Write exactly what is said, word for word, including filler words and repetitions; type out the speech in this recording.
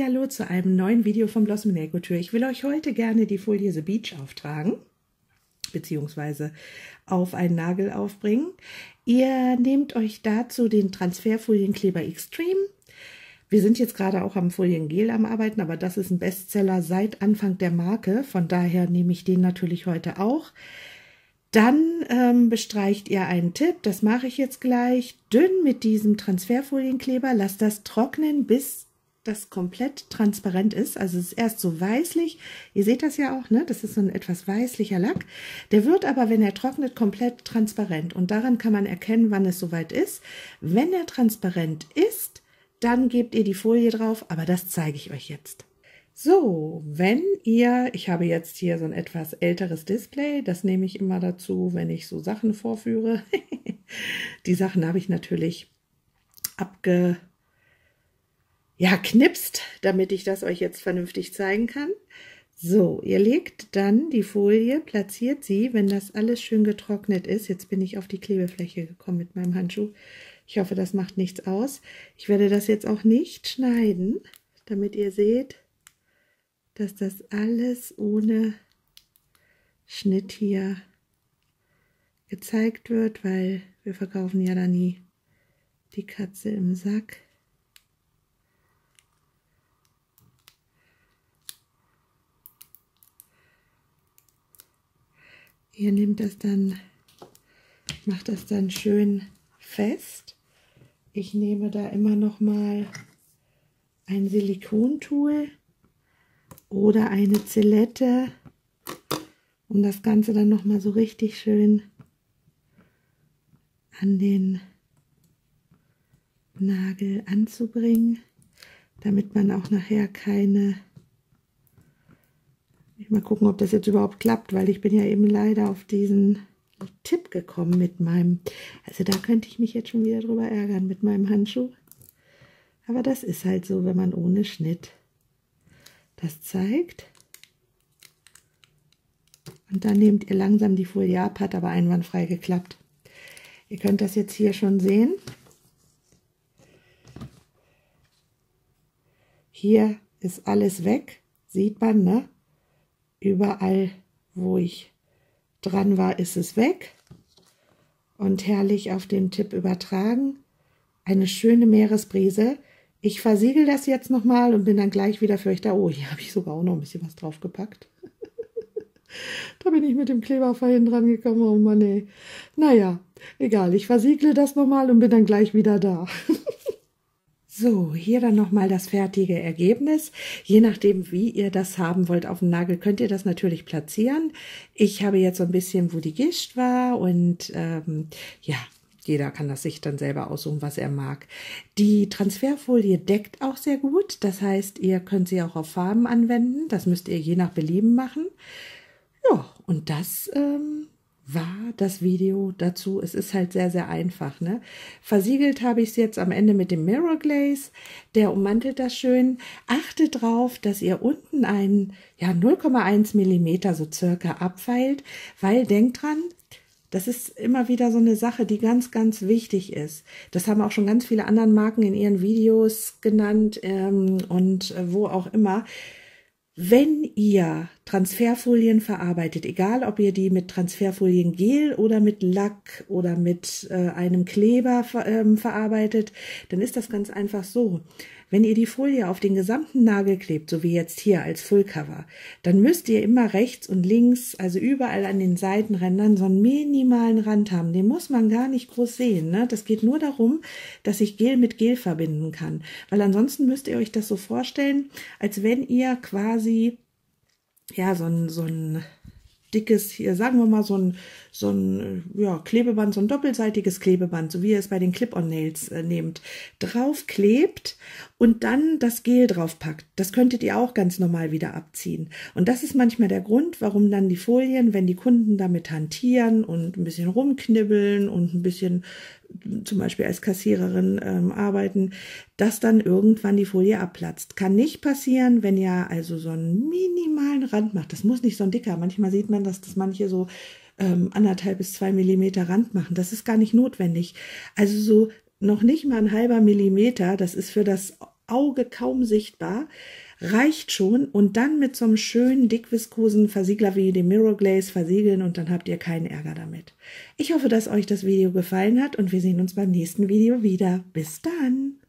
Hallihallo zu einem neuen Video von Blossom Nail Couture. Ich will euch heute gerne die Folie The Beach auftragen, beziehungsweise auf einen Nagel aufbringen. Ihr nehmt euch dazu den Transferfolienkleber Extreme. Wir sind jetzt gerade auch am Foliengel am Arbeiten, aber das ist ein Bestseller seit Anfang der Marke. Von daher nehme ich den natürlich heute auch. Dann ähm, bestreicht ihr einen Tipp, das mache ich jetzt gleich, dünn mit diesem Transferfolienkleber. Lasst das trocknen, bis das komplett transparent ist. Also es ist erst so weißlich. Ihr seht das ja auch, ne? Das ist so ein etwas weißlicher Lack. Der wird aber, wenn er trocknet, komplett transparent. Und daran kann man erkennen, wann es soweit ist. Wenn er transparent ist, dann gebt ihr die Folie drauf, aber das zeige ich euch jetzt. So, wenn ihr, ich habe jetzt hier so ein etwas älteres Display, das nehme ich immer dazu, wenn ich so Sachen vorführe. Die Sachen habe ich natürlich abge, ja, knipst, damit ich das euch jetzt vernünftig zeigen kann. So, ihr legt dann die Folie, platziert sie, wenn das alles schön getrocknet ist. Jetzt bin ich auf die Klebefläche gekommen mit meinem Handschuh. Ich hoffe, das macht nichts aus. Ich werde das jetzt auch nicht schneiden, damit ihr seht, dass das alles ohne Schnitt hier gezeigt wird, weil wir verkaufen ja da nie die Katze im Sack. Ihr nehmt das dann, macht das dann schön fest. Ich nehme da immer noch mal ein Silikontool oder eine Zillette, um das Ganze dann noch mal so richtig schön an den Nagel anzubringen, damit man auch nachher keine, ich mal gucken, ob das jetzt überhaupt klappt, weil ich bin ja eben leider auf diesen Tipp gekommen mit meinem, also da könnte ich mich jetzt schon wieder drüber ärgern mit meinem Handschuh, aber das ist halt so, wenn man ohne Schnitt das zeigt. Und dann nehmt ihr langsam die Folie ab, hat aber einwandfrei geklappt. Ihr könnt das jetzt hier schon sehen. Hier ist alles weg, sieht man, ne? Überall, wo ich dran war, ist es weg. Und herrlich auf den Tipp übertragen. Eine schöne Meeresbrise. Ich versiegel das jetzt nochmal und bin dann gleich wieder für euch da. Oh, hier habe ich sogar auch noch ein bisschen was drauf gepackt. Da bin ich mit dem Kleber vorhin dran gekommen. Oh Mann, ey. Naja, egal. Ich versiegle das nochmal und bin dann gleich wieder da. So, hier dann nochmal das fertige Ergebnis. Je nachdem, wie ihr das haben wollt auf dem Nagel, könnt ihr das natürlich platzieren. Ich habe jetzt so ein bisschen, wo die Gischt war und ähm, ja, jeder kann das sich dann selber aussuchen, was er mag. Die Transferfolie deckt auch sehr gut. Das heißt, ihr könnt sie auch auf Farben anwenden. Das müsst ihr je nach Belieben machen. Ja, und das ähm, war das Video dazu. Es ist halt sehr, sehr einfach, ne? Versiegelt habe ich es jetzt am Ende mit dem Mirror Glaze. Der ummantelt das schön. Achtet drauf, dass ihr unten einen ja, null Komma eins Millimeter so circa abfeilt, weil denkt dran, das ist immer wieder so eine Sache, die ganz, ganz wichtig ist. Das haben auch schon ganz viele andere Marken in ihren Videos genannt ähm, und äh, wo auch immer. Wenn ihr Transferfolien verarbeitet, egal ob ihr die mit Transferfoliengel oder mit Lack oder mit äh, einem Kleber ver ähm, verarbeitet, dann ist das ganz einfach so. Wenn ihr die Folie auf den gesamten Nagel klebt, so wie jetzt hier als Fullcover, dann müsst ihr immer rechts und links, also überall an den Seitenrändern, so einen minimalen Rand haben. Den muss man gar nicht groß sehen, ne? Das geht nur darum, dass ich Gel mit Gel verbinden kann. Weil ansonsten müsst ihr euch das so vorstellen, als wenn ihr quasi ja so ein, so ein dickes, hier sagen wir mal so ein, so ein ja, Klebeband, so ein doppelseitiges Klebeband, so wie ihr es bei den Clip-on-Nails äh, nehmt, draufklebt und dann das Gel draufpackt. Das könntet ihr auch ganz normal wieder abziehen. Und das ist manchmal der Grund, warum dann die Folien, wenn die Kunden damit hantieren und ein bisschen rumknibbeln und ein bisschen zum Beispiel als Kassiererin ähm, arbeiten, dass dann irgendwann die Folie abplatzt. Kann nicht passieren, wenn ihr also so einen minimalen Rand macht. Das muss nicht so ein dicker. Manchmal sieht man, dass das manche so ähm, anderthalb bis zwei Millimeter Rand machen. Das ist gar nicht notwendig. Also so noch nicht mal ein halber Millimeter, das ist für das Auge kaum sichtbar, reicht schon und dann mit so einem schönen dickviskosen Versiegler wie dem Mirror Glaze versiegeln und dann habt ihr keinen Ärger damit. Ich hoffe, dass euch das Video gefallen hat und wir sehen uns beim nächsten Video wieder. Bis dann!